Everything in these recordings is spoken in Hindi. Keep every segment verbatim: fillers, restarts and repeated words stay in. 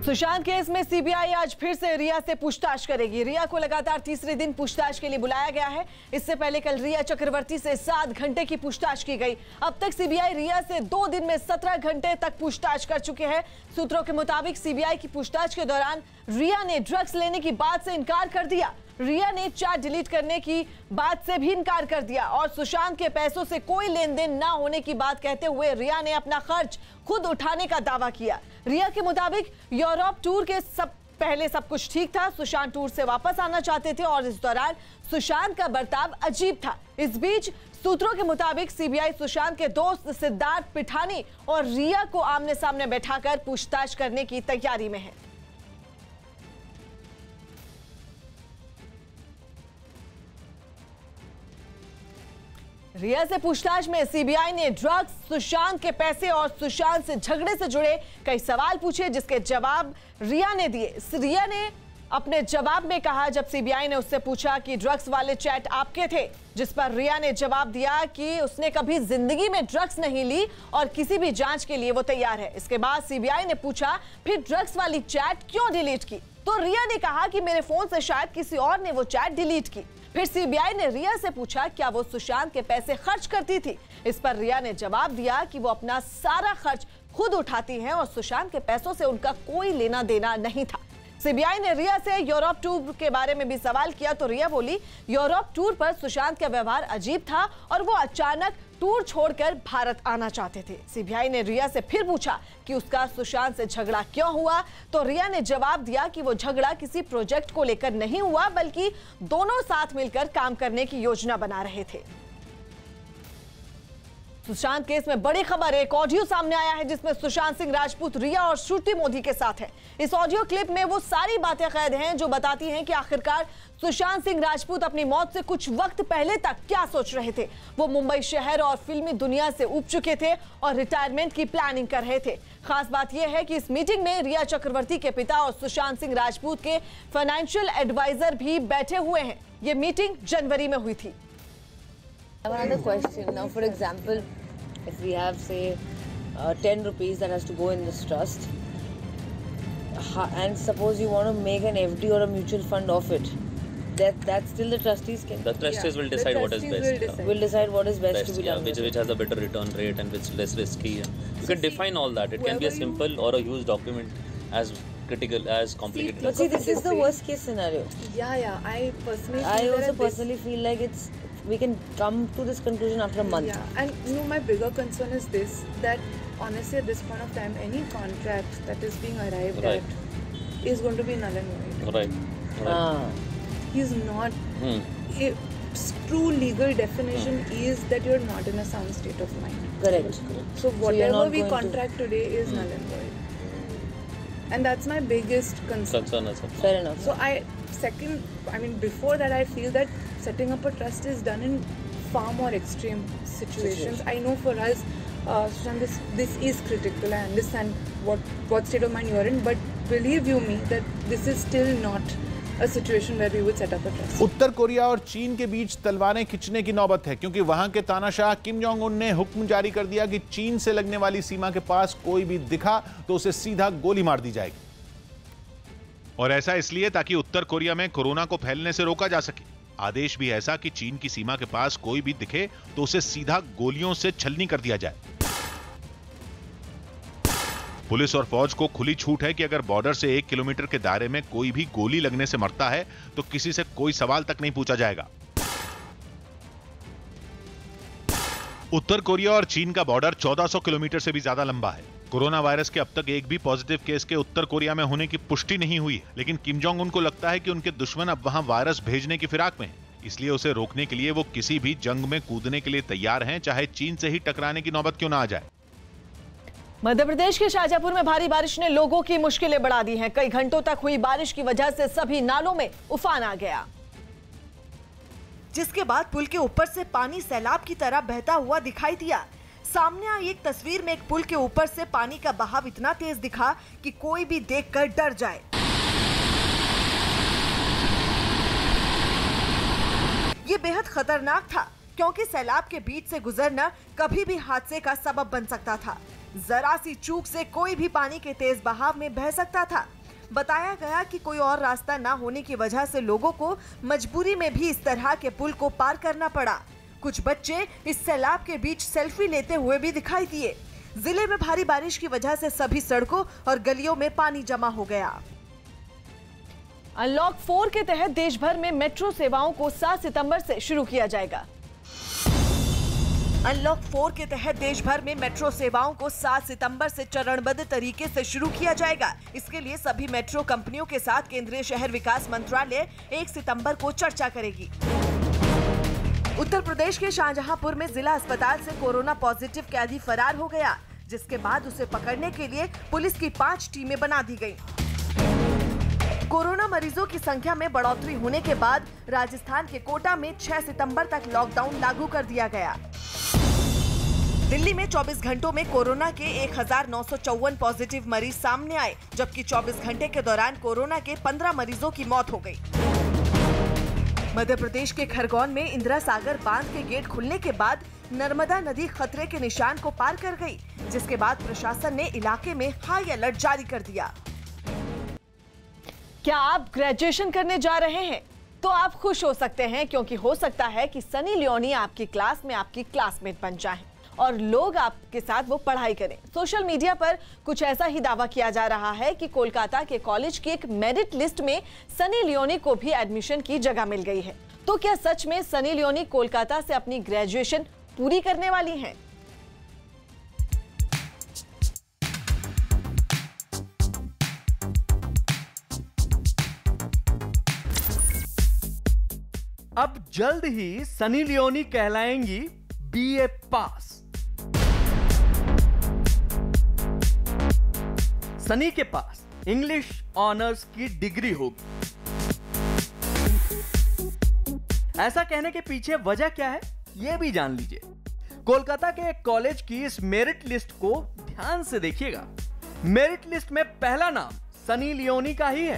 सुशांत केस में सीबीआई आज फिर से रिया से पूछताछ करेगी। रिया को लगातार तीसरे दिन पूछताछ के लिए बुलाया गया है। इससे पहले कल रिया चक्रवर्ती से सात घंटे की पूछताछ की गई। अब तक सीबीआई रिया से दो दिन में सत्रह घंटे तक पूछताछ कर चुके हैं। सूत्रों के मुताबिक सीबीआई की पूछताछ के दौरान रिया ने ड्रग्स लेने की बात से इनकार कर दिया। रिया ने चैट डिलीट करने की बात से भी इनकार कर दिया और सुशांत के पैसों से कोई लेन देन न होने की बात कहते हुए रिया ने अपना खर्च खुद उठाने का दावा किया। रिया के मुताबिक यूरोप टूर के सब पहले सब कुछ ठीक था। सुशांत टूर से वापस आना चाहते थे और इस दौरान सुशांत का बर्ताव अजीब था। इस बीच सूत्रों के मुताबिक सीबीआई सुशांत के दोस्त सिद्धार्थ पिठानी और रिया को आमने सामने बैठाकर पूछताछ करने की तैयारी में है। रिया से पूछताछ में सीबीआई ने ड्रग्स, सुशांत के पैसे और सुशांत से झगड़े से जुड़े कई सवाल पूछे, जिसके जवाब रिया ने दिए। रिया ने अपने जवाब में कहा, जब सीबीआई ने उससे पूछा कि ड्रग्स वाले चैट आपके थे, जिस पर रिया ने जवाब दिया कि उसने कभी जिंदगी में ड्रग्स नहीं ली और किसी भी जांच के लिए वो तैयार है। इसके बाद सीबीआई ने पूछा, फिर ड्रग्स वाली चैट क्यों डिलीट की? तो रिया ने कहा कि मेरे फोन से शायद किसी और ने वो चैट डिलीट की। फिर सीबीआई ने रिया से पूछा, क्या वो सुशांत के पैसे खर्च करती थी? इस पर रिया ने जवाब दिया कि वो अपना सारा खर्च खुद उठाती हैं और सुशांत के पैसों से उनका कोई लेना देना नहीं था। सीबीआई ने रिया से यूरोप टूर के बारे में भी सवाल किया तो रिया बोली, यूरोप टूर पर सुशांत का व्यवहार अजीब था और वो अचानक टूर छोड़कर भारत आना चाहते थे। सीबीआई ने रिया से फिर पूछा कि उसका सुशांत से झगड़ा क्यों हुआ, तो रिया ने जवाब दिया कि वो झगड़ा किसी प्रोजेक्ट को लेकर नहीं हुआ, बल्कि दोनों साथ मिलकर काम करने की योजना बना रहे थे। सुशांत केस में बड़ी खबर, एक ऑडियो सामने आया है जिसमें सुशांत सिंह राजपूत रिया और श्रुति मोदी के साथ है। इस ऑडियो क्लिप में वो सारी बातें कैद हैं जो बताती हैं कि आखिरकार सुशांत सिंह राजपूत अपनी मौत से कुछ वक्त पहले तक क्या सोच रहे थे। वो मुंबई शहर और फिल्मी दुनिया से उब चुके थे और रिटायरमेंट की प्लानिंग कर रहे थे। खास बात यह है कि इस मीटिंग में रिया चक्रवर्ती के पिता और सुशांत सिंह राजपूत के फाइनेंशियल एडवाइजर भी बैठे हुए हैं। ये मीटिंग जनवरी में हुई थी। Another question. Now, for example, if we have, say, uh, ten rupees that has to go in this trust, ha- and suppose you want to make an F D or a mutual fund of it, that that still the trustees can. The trustees yeah. will decide what is best. Will decide. will decide what is best, best to be yeah, done. Which, which has a better return rate and which is less risky. Yeah. You so can see, define all that. It can be a simple or a huge document, as critical as complicated. See, but see, this is the worst case scenario. Yeah, yeah. I personally. I feel also personally feel like it's. We can come to this conclusion after a month. Yeah, and you know, my bigger concern is this, that honestly at this point of time, any contract that is being arrived right. at is going to be null and void. Right. right. Ah. He's not, hmm. a true legal definition hmm. is that you're not in a sound state of mind. Correct. So whatever so we contract to... today is hmm. null and void. And that's my biggest concern. Concern is fair enough. So I, second, I mean before that I feel that setting up a trust is done in far more extreme situations. Situation. I know for us, uh, Sushant, this, this is critical. I understand what, what state of mind you're in, but believe you me that this is still not a situation where we would set up a trust. उत्तर कोरिया और चीन के बीच तलवारें खिंचने की नौबत है, क्योंकि वहां के तानाशाह किम जोंग उन ने हुक्म जारी कर दिया कि चीन से लगने वाली सीमा के पास कोई भी दिखा तो उसे सीधा गोली मार दी जाएगी। और ऐसा इसलिए ताकि उत्तर कोरिया में कोरोना को फैलने से रोका जा सके। आदेश भी ऐसा कि चीन की सीमा के पास कोई भी दिखे तो उसे सीधा गोलियों से छलनी कर दिया जाए। पुलिस और फौज को खुली छूट है कि अगर बॉर्डर से एक किलोमीटर के दायरे में कोई भी गोली लगने से मरता है तो किसी से कोई सवाल तक नहीं पूछा जाएगा। उत्तर कोरिया और चीन का बॉर्डर चौदह सौ किलोमीटर से भी ज्यादा लंबा है। कोरोना वायरस के अब तक एक भी पॉजिटिव केस के उत्तर कोरिया में होने की पुष्टि नहीं हुई है, लेकिन किम जोंग उन को लगता है कि उनके दुश्मन अब वहां वायरस भेजने की फिराक में हैं। इसलिए उसे रोकने के लिए वो किसी भी जंग में कूदने के लिए तैयार हैं, चाहे चीन से ही टकराने की नौबत क्यों ना आ जाए। मध्य प्रदेश के शाजापुर में भारी बारिश ने लोगों की मुश्किलें बढ़ा दी हैं। कई घंटों तक हुई बारिश की वजह से सभी नालों में उफान आ गया, जिसके बाद पुल के ऊपर से पानी सैलाब की तरह बहता हुआ दिखाई दिया। सामने आई एक तस्वीर में एक पुल के ऊपर से पानी का बहाव इतना तेज दिखा कि कोई भी देखकर डर जाए। ये बेहद खतरनाक था, क्योंकि सैलाब के बीच से गुजरना कभी भी हादसे का सबब बन सकता था। जरा सी चूक से कोई भी पानी के तेज बहाव में बह सकता था। बताया गया कि कोई और रास्ता न होने की वजह से लोगों को मजबूरी में भी इस तरह के पुल को पार करना पड़ा। कुछ बच्चे इस सैलाब के बीच सेल्फी लेते हुए भी दिखाई दिए। जिले में भारी बारिश की वजह से सभी सड़कों और गलियों में पानी जमा हो गया। अनलॉक फोर के तहत देश भर में मेट्रो सेवाओं को सात सितंबर से शुरू किया जाएगा। अनलॉक फोर के तहत देश भर में मेट्रो सेवाओं को सात सितंबर से चरणबद्ध तरीके से शुरू किया जाएगा। इसके लिए सभी मेट्रो कंपनियों के साथ केंद्रीय शहर विकास मंत्रालय एक सितंबर को चर्चा करेगी। उत्तर प्रदेश के शाहजहांपुर में जिला अस्पताल से कोरोना पॉजिटिव कैदी फरार हो गया, जिसके बाद उसे पकड़ने के लिए पुलिस की पांच टीमें बना दी गयी। कोरोना मरीजों की संख्या में बढ़ोतरी होने के बाद राजस्थान के कोटा में छह सितंबर तक लॉकडाउन लागू कर दिया गया। दिल्ली में चौबीस घंटों में कोरोना के एक हजार नौ सौ चौवन पॉजिटिव मरीज सामने आए, जबकि चौबीस घंटे के दौरान कोरोना के पंद्रह मरीजों की मौत हो गई। मध्य प्रदेश के खरगोन में इंदिरा सागर बांध के गेट खुलने के बाद नर्मदा नदी खतरे के निशान को पार कर गई, जिसके बाद प्रशासन ने इलाके में हाई अलर्ट जारी कर दिया। क्या आप ग्रेजुएशन करने जा रहे हैं? तो आप खुश हो सकते हैं, क्योंकि हो सकता है कि सनी लियोनी आपकी क्लास में आपकी क्लासमेट बन जाएं और लोग आपके साथ वो पढ़ाई करें। सोशल मीडिया पर कुछ ऐसा ही दावा किया जा रहा है कि कोलकाता के कॉलेज की एक मेरिट लिस्ट में सनी लियोनी को भी एडमिशन की जगह मिल गई है। तो क्या सच में सनी लियोनी कोलकाता से अपनी ग्रेजुएशन पूरी करने वाली हैं? अब जल्द ही सनी लियोनी कहलाएंगी बीए पास। सनी के पास इंग्लिश ऑनर्स की डिग्री होगी। ऐसा कहने के पीछे वजह क्या है, यह भी जान लीजिए। कोलकाता के एक कॉलेज की इस मेरिट लिस्ट को ध्यान से देखिएगा। मेरिट लिस्ट में पहला नाम सनी लियोनी का ही है।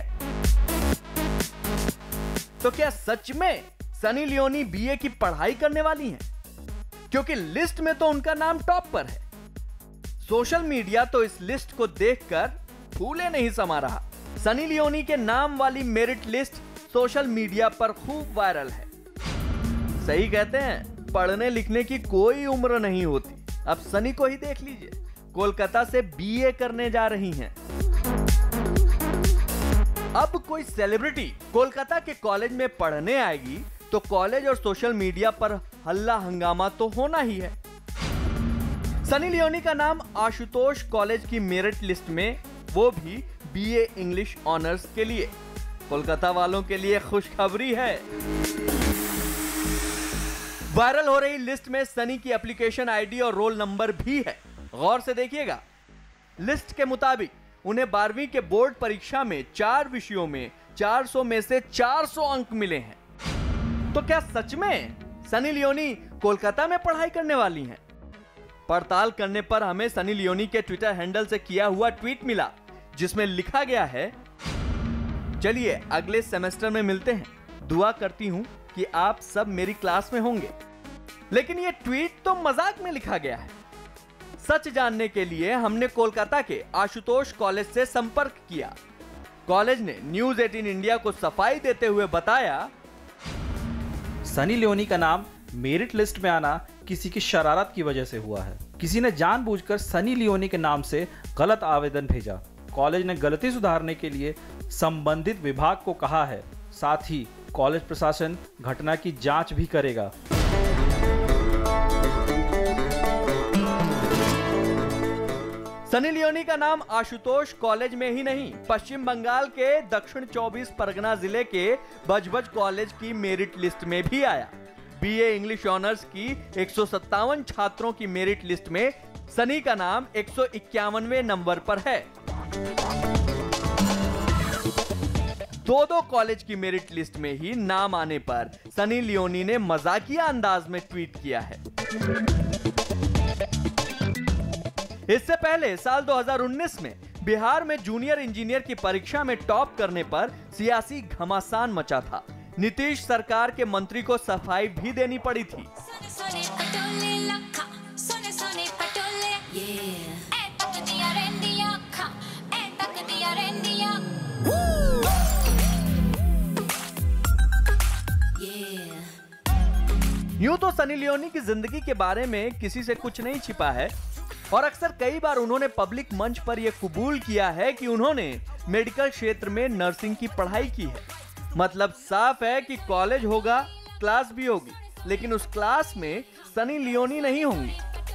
तो क्या सच में सनी लियोनी बीए की पढ़ाई करने वाली हैं? क्योंकि लिस्ट में तो उनका नाम टॉप पर है। सोशल मीडिया तो इस लिस्ट को देखकर फूले नहीं समा रहा। सनी लियोनी के नाम वाली मेरिट लिस्ट सोशल मीडिया पर खूब वायरल है। सही कहते हैं, पढ़ने लिखने की कोई उम्र नहीं होती। अब सनी को ही देख लीजिए, कोलकाता से बीए करने जा रही हैं। अब कोई सेलिब्रिटी कोलकाता के कॉलेज में पढ़ने आएगी तो कॉलेज और सोशल मीडिया पर हल्ला हंगामा तो होना ही है। सनी लियोनी का नाम आशुतोष कॉलेज की मेरिट लिस्ट में, वो भी बीए इंग्लिश ऑनर्स के लिए। कोलकाता वालों के लिए खुशखबरी है। वायरल हो रही लिस्ट में सनी की एप्लीकेशन आईडी और रोल नंबर भी है। गौर से देखिएगा। लिस्ट के मुताबिक उन्हें बारहवीं के बोर्ड परीक्षा में चार विषयों में चार सौ में से चार सौ अंक मिले हैं। तो क्या सच में सनी लियोनी कोलकाता में पढ़ाई करने वाली हैं? पड़ताल करने पर हमें सनी लियोनी के ट्विटर हैंडल से किया हुआ ट्वीट मिला, जिसमें लिखा गया है, चलिए अगले सेमेस्टर में मिलते हैं। दुआ करती हूं कि आप सब मेरी क्लास में होंगे। लेकिन यह ट्वीट तो मजाक में लिखा गया है। सच जानने के लिए हमने कोलकाता के आशुतोष कॉलेज से संपर्क किया। कॉलेज ने न्यूज अठारह इंडिया को सफाई देते हुए बताया, सनी लियोनी का नाम मेरिट लिस्ट में आना किसी की शरारत की वजह से हुआ है। किसी ने जानबूझकर सनी लियोनी के नाम से गलत आवेदन भेजा। कॉलेज ने गलती सुधारने के लिए संबंधित विभाग को कहा है। साथ ही कॉलेज प्रशासन घटना की जांच भी करेगा। सनी लियोनी का नाम आशुतोष कॉलेज में ही नहीं, पश्चिम बंगाल के दक्षिण चौबीस परगना जिले के बजबज कॉलेज की मेरिट लिस्ट में भी आया। बीए इंग्लिश ऑनर्स की एक सौ सत्तावन छात्रों की मेरिट लिस्ट में सनी का नाम एक सौ इक्यावनवें नंबर पर है। दो दो कॉलेज की मेरिट लिस्ट में ही नाम आने पर सनी लियोनी ने मजाकिया अंदाज में ट्वीट किया है। इससे पहले साल दो हज़ार उन्नीस में बिहार में जूनियर इंजीनियर की परीक्षा में टॉप करने पर सियासी घमासान मचा था। नीतीश सरकार के मंत्री को सफाई भी देनी पड़ी थी। यूं तो सनी लियोनी की जिंदगी के बारे में किसी से कुछ नहीं छिपा है और अक्सर कई बार उन्होंने पब्लिक मंच पर यह कबूल किया है कि उन्होंने मेडिकल क्षेत्र में नर्सिंग की पढ़ाई की है। मतलब साफ है कि कॉलेज होगा, क्लास भी होगी, लेकिन उस क्लास में सनी लियोनी नहीं होंगी।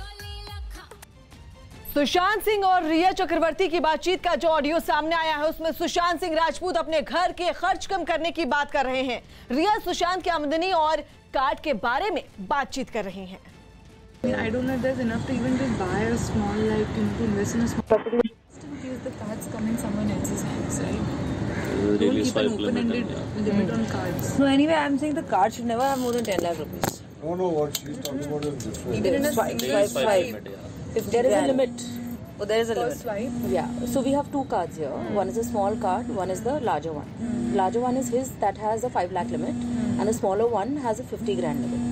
सुशांत सिंह और रिया चक्रवर्ती की बातचीत का जो ऑडियो सामने आया है उसमें सुशांत सिंह राजपूत अपने घर के खर्च कम करने की बात कर रहे हैं। रिया सुशांत की आमदनी और कार्ड के बारे में बातचीत कर रही हैं। I don't know if there's enough to even just buy a small, like, you know, to invest in a small property. Just in case the cards come in someone else's hands, right? Don't Really keep an swipe limit, open-ended yeah. limit on cards. No, anyway, I'm saying the card should never have more than ten lakh rupees. No, no, what she's talking about is different. Even in a Swipe, single swipe, Swipe swipe. limit, yeah. If there is a limit. Oh, there is a First limit. swipe. Yeah, so we have two cards here. One is a small card, one is the larger one. Larger one is his that has a five lakh limit, and a smaller one has a fifty grand limit.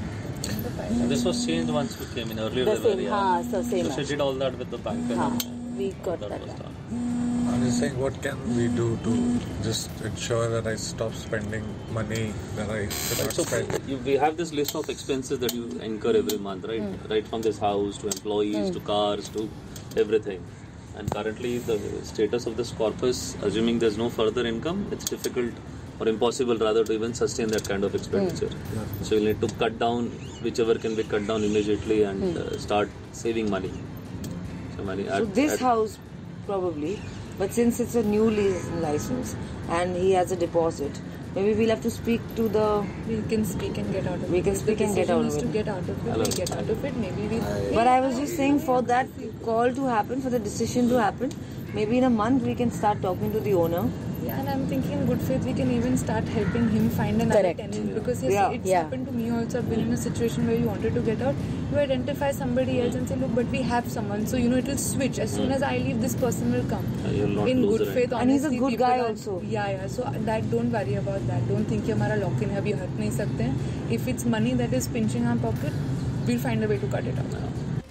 This was changed once we came in earlier. The they were, same, yeah. हाँ, so same. So she did all that with the bank. and हाँ, we got that that. was done. done. I'm just saying, what can we do to just ensure that I stop spending money that I cannot So spend? you, we have this list of expenses that you incur every month, right? Right from this house to employees to cars to everything. And currently the status of this corpus, assuming there's no further income, it's difficult or impossible rather to even sustain that kind of expenditure. So you'll need to cut down whichever can be cut down immediately and uh, start saving money. So money. So at- this at- house probably, but since it's a new lease license and he has a deposit, maybe we'll have to speak to the. We can speak and get out of it. We can If speak the and get decision out is of to it. get out of it, we get out of it. Maybe we. But I was just saying, for that call to happen, for the decision to happen, maybe in a month we can start talking to the owner. Yeah, and I'm thinking in good faith we can even start helping him find another Correct. tenant because yes, Yeah. it's Yeah. happened to me also. I've been in a situation where you wanted to get out, you identify somebody else and say, look, but we have someone, so you know it will switch. As soon as I leave, this person will come. Uh, you'll not in lose good the faith, rent. And he's a honestly, good people guy are- also. Yeah, yeah. So that don't worry about that. Don't think कि हमारा lock in है अभी हट नहीं सकते हैं. If it's money that is pinching our pocket, we'll find a way to cut it out.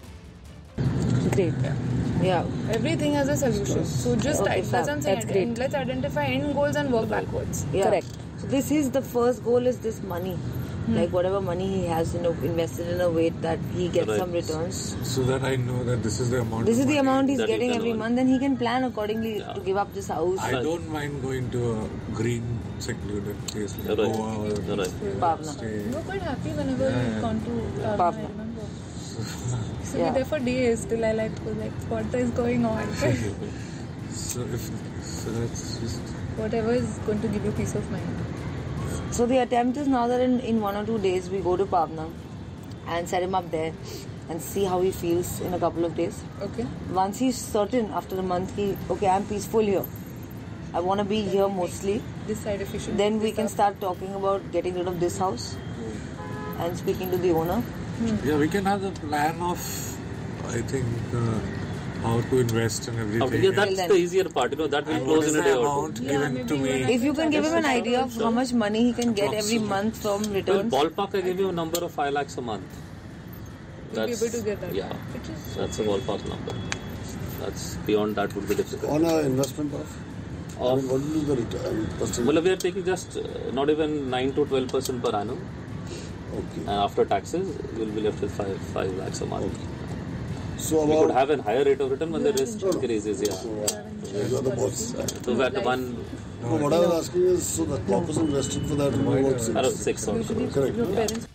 Great. Yeah. Everything has a solution. So just Okay, that's what I'm saying. that's great. And let's identify end goals and work backwards. Yeah. Correct. So this is the first goal is this money. Like whatever money he has, you know, invested in a way that he gets Right. some returns. So that I know that this is the amount. This of is the money. amount he's That you getting can every earn. month, then he can plan accordingly to give up this house. I don't mind going to a green, secluded place like Right. Goa or Right. Pavna. stay. We're quite happy whenever we've gone to uh, I Pavna. remember. So Yeah. we're there for days till I like was like, what is going on? So if so, that's just. Whatever is going to give you peace of mind. So the attempt is now that in, in one or two days we go to Pavna and set him up there and see how he feels in a couple of days. Okay. Once he's certain after a month, he okay, I'm peaceful here. I want to be here mostly. Decide if you should. Then pick we this can up. start talking about getting rid of this house and speaking to the owner. Yeah, we can have the plan of, I think, uh, how to invest and everything. Okay, yeah, that's then. the easier part. You know that will And close what is in a the day or two. amount Yeah, given maybe to me? when I- If you can give him an idea of how much money he can get every month from Well, returns. ballpark, I give you a number of five lakhs a month. You'll be able to get that. Yeah, Which is that's a ballpark number. That's beyond that would be difficult. On our investment of? I mean, what will be the return? percentage? Well, we are taking just uh, not even nine to twelve percent per annum, Okay. and after taxes, you will be left with five five lakhs a month. So We could about, have a higher rate of return when the risk increases. Yeah. you are the boss. So we at one No, what I was asking is, so the corpus invested for that will be about around six. six or so. Correct. your parents.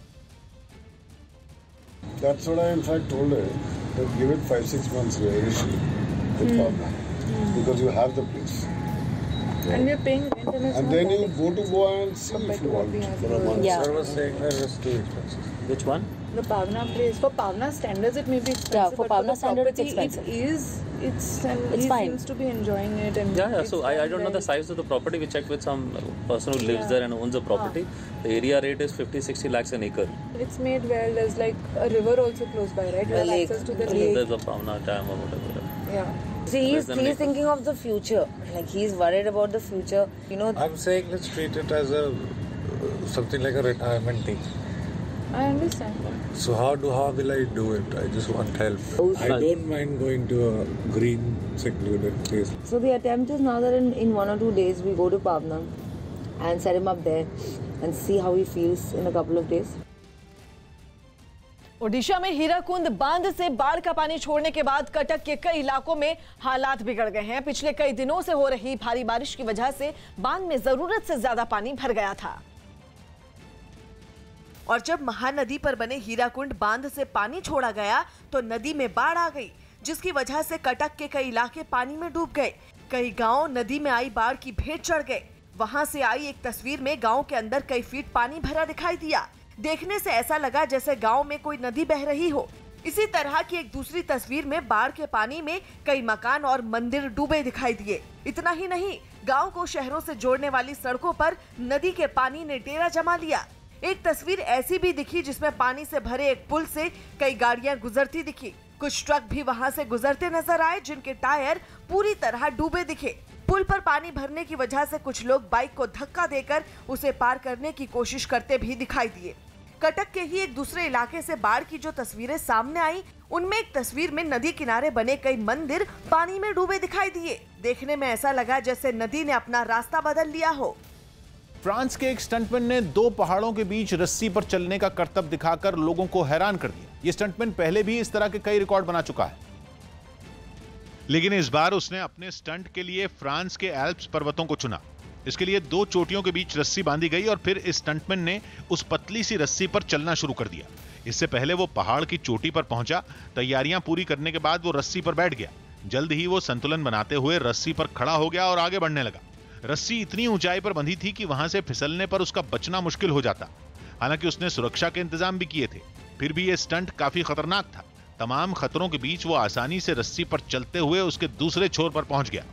That's what I in fact told her, that give it five, six months here initially with Pavna. Because you have the place. And we're paying rent and it's And not then that you go to Goa and see compared if to you what want we have for a here. month. Yeah. Sir was saying that it's too expensive. Which one? The Pavna place, for Pavna standards, it may be expensive. Yeah, for but Pavna the standard, it's property, expensive. It is, it's, and It's he fine. seems to be enjoying it. And Yeah, yeah. it's So I, I done don't know the well. size of the property. We checked with some person who lives there and owns the property. The area rate is fifty, sixty lakhs an acre. It's made well. There's like a river also close by, right? You A have lake. access to the A lake. There's a Pavna dam or whatever. Yeah. See, he's, Less than he's acre. thinking of the future. Like he's worried about the future. You know, I'm saying let's treat it as a uh, something like a retirement thing. I understand. So how do how will I do it? I just want help. I don't mind going to a green, secluded place. so the attempt is now that in, in one or two days we go to Pavna and set him up there and see how he feels in a couple of days. Odisha में हीराकुंड बांध से बाढ़ का पानी छोड़ने के बाद कटक के कई इलाकों में हालात बिगड़ गए हैं। पिछले कई दिनों से हो रही भारी बारिश की वजह से बांध में जरूरत से ज्यादा पानी भर गया था और जब महानदी पर बने हीराकुंड बांध से पानी छोड़ा गया तो नदी में बाढ़ आ गई, जिसकी वजह से कटक के कई इलाके पानी में डूब गए। कई गांव नदी में आई बाढ़ की भेंट चढ़ गए। वहां से आई एक तस्वीर में गांव के अंदर कई फीट पानी भरा दिखाई दिया। देखने से ऐसा लगा जैसे गांव में कोई नदी बह रही हो। इसी तरह की एक दूसरी तस्वीर में बाढ़ के पानी में कई मकान और मंदिर डूबे दिखाई दिए। इतना ही नहीं, गांव को शहरों से जोड़ने वाली सड़कों पर नदी के पानी ने डेरा जमा लिया। एक तस्वीर ऐसी भी दिखी जिसमें पानी से भरे एक पुल से कई गाड़ियां गुजरती दिखी। कुछ ट्रक भी वहां से गुजरते नजर आए जिनके टायर पूरी तरह डूबे दिखे। पुल पर पानी भरने की वजह से कुछ लोग बाइक को धक्का देकर उसे पार करने की कोशिश करते भी दिखाई दिए। कटक के ही एक दूसरे इलाके से बाढ़ की जो तस्वीरें सामने आई, उनमें एक तस्वीर में नदी किनारे बने कई मंदिर पानी में डूबे दिखाई दिए। देखने में ऐसा लगा जैसे नदी ने अपना रास्ता बदल लिया हो। फ्रांस के एक स्टंटमैन ने दो पहाड़ों के बीच रस्सी पर चलने का करतब दिखाकर लोगों को हैरान कर दिया। ये स्टंटमैन पहले भी इस तरह के कई रिकॉर्ड बना चुका है, लेकिन इस बार उसने अपने स्टंट के लिए फ्रांस के एल्प्स पर्वतों को चुना। इसके लिए दो चोटियों के बीच रस्सी बांधी गई और फिर इस स्टंटमैन ने उस पतली सी रस्सी पर चलना शुरू कर दिया। इससे पहले वो पहाड़ की चोटी पर पहुंचा। तैयारियां पूरी करने के बाद वो रस्सी पर बैठ गया। जल्द ही वो संतुलन बनाते हुए रस्सी पर खड़ा हो गया और आगे बढ़ने लगा। रस्सी इतनी ऊंचाई पर बंधी थी कि वहां से फिसलने पर उसका बचना मुश्किल हो जाता। हालांकि उसने सुरक्षा के इंतजाम भी किए थे, फिर भी ये स्टंट काफी खतरनाक था। तमाम खतरों के बीच वो आसानी से रस्सी पर चलते हुए उसके दूसरे छोर पर पहुंच गया।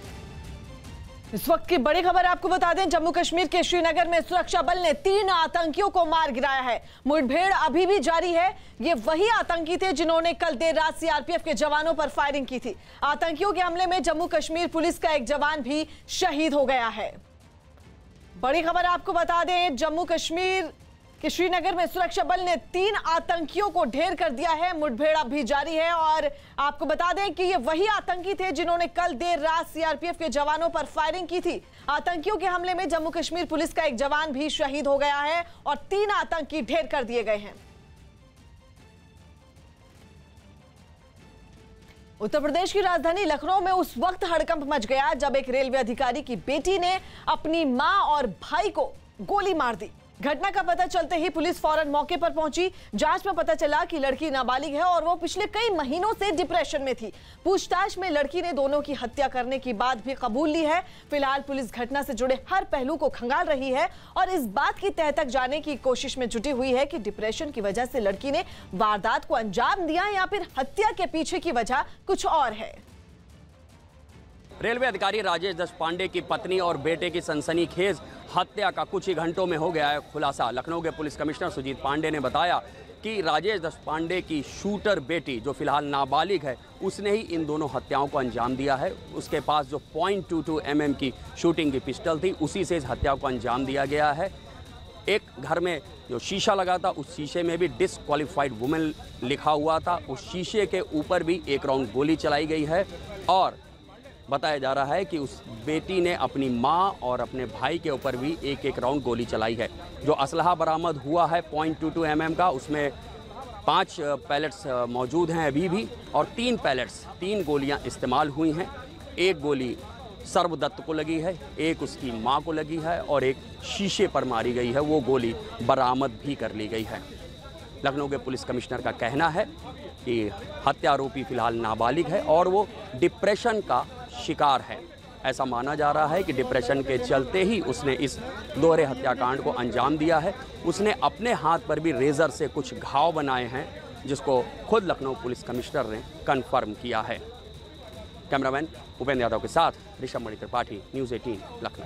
इस वक्त की बड़ी खबर आपको बता दें, जम्मू कश्मीर के श्रीनगर में सुरक्षा बल ने तीन आतंकियों को मार गिराया है। मुठभेड़ अभी भी जारी है। ये वही आतंकी थे जिन्होंने कल देर रात सीआरपीएफ के जवानों पर फायरिंग की थी। आतंकियों के हमले में जम्मू कश्मीर पुलिस का एक जवान भी शहीद हो गया है। बड़ी खबर आपको बता दें, जम्मू कश्मीर कि श्रीनगर में सुरक्षा बल ने तीन आतंकियों को ढेर कर दिया है। मुठभेड़ अब भी जारी है और आपको बता दें कि ये वही आतंकी थे जिन्होंने कल देर रात सीआरपीएफ के जवानों पर फायरिंग की थी। आतंकियों के हमले में जम्मू कश्मीर पुलिस का एक जवान भी शहीद हो गया है और तीन आतंकी ढेर कर दिए गए हैं। उत्तर प्रदेश की राजधानी लखनऊ में उस वक्त हड़कंप मच गया जब एक रेलवे अधिकारी की बेटी ने अपनी मां और भाई को गोली मार दी। घटना का पता चलते ही पुलिस फौरन मौके पर पहुंची। जांच में पता चला कि लड़की नाबालिग है और वो पिछले कई महीनों से डिप्रेशन में थी। पूछताछ में लड़की ने दोनों की हत्या करने की बात भी कबूल ली है। फिलहाल पुलिस घटना से जुड़े हर पहलू को खंगाल रही है और इस बात की तह तक जाने की कोशिश में जुटी हुई है कि डिप्रेशन की वजह से लड़की ने वारदात को अंजाम दिया या फिर हत्या के पीछे की वजह कुछ और है। रेलवे अधिकारी राजेश देशपांडे की पत्नी और बेटे की सनसनीखेज हत्या का कुछ ही घंटों में हो गया है खुलासा। लखनऊ के पुलिस कमिश्नर सुजीत पांडे ने बताया कि राजेश देशपांडे की शूटर बेटी जो फिलहाल नाबालिग है, उसने ही इन दोनों हत्याओं को अंजाम दिया है। उसके पास जो point two two M M की शूटिंग की पिस्टल थी, उसी से इस हत्या को अंजाम दिया गया है। एक घर में जो शीशा लगा था, उस शीशे में भी डिसक्वालीफाइड वुमेन लिखा हुआ था। उस शीशे के ऊपर भी एक राउंड गोली चलाई गई है और बताया जा रहा है कि उस बेटी ने अपनी मां और अपने भाई के ऊपर भी एक एक राउंड गोली चलाई है। जो असलहा बरामद हुआ है point two two M M का, उसमें पाँच पैलेट्स मौजूद हैं अभी भी और तीन पैलेट्स तीन गोलियां इस्तेमाल हुई हैं। एक गोली सर्वदत्त को लगी है, एक उसकी मां को लगी है और एक शीशे पर मारी गई है। वो गोली बरामद भी कर ली गई है। लखनऊ के पुलिस कमिश्नर का कहना है कि हत्या आरोपी फिलहाल नाबालिग है और वो डिप्रेशन का शिकार है। ऐसा माना जा रहा है कि डिप्रेशन के चलते ही उसने इस दोहरे हत्याकांड को अंजाम दिया है। उसने अपने हाथ पर भी रेजर से कुछ घाव बनाए हैं, जिसको खुद लखनऊ पुलिस कमिश्नर ने कंफर्म किया है। कैमरामैन उपेंद्र यादव के साथ ऋषभ मणि त्रिपाठी, न्यूज़ अठारह लखनऊ।